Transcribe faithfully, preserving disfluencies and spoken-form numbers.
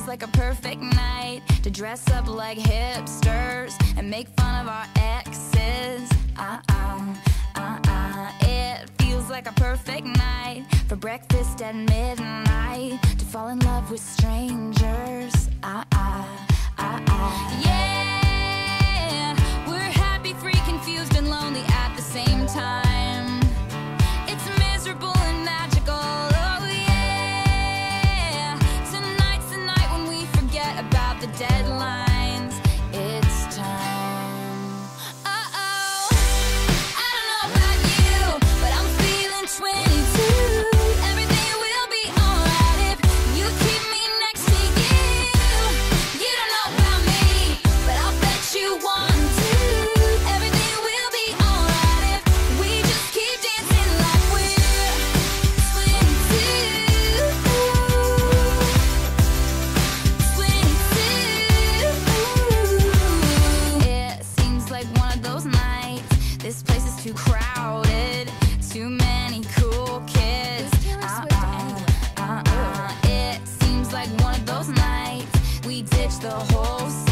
like a perfect night to dress up like hipsters and make fun of our exes. Uh-uh, uh-uh. It feels like a perfect night for breakfast at midnight to fall in love with strangers. Uh-uh, uh-uh. Yeah, we're happy, free, confused, and lonely at the same time. It's miserable and magical. Oh yeah, tonight's the night when we forget about the deadlines. It's time. Uh-oh, I don't know about you, but I'm feeling twenty-two. Everything will be alright if you keep me next to you. You don't know about me, but I'll bet you want to. Everything will be alright if we just keep dancing like we're twenty-two. twenty-two. It seems like one of those nights. This place is too crowded, too many cool kids. Uh-uh, uh-uh. It seems like one of those nights we ditch the whole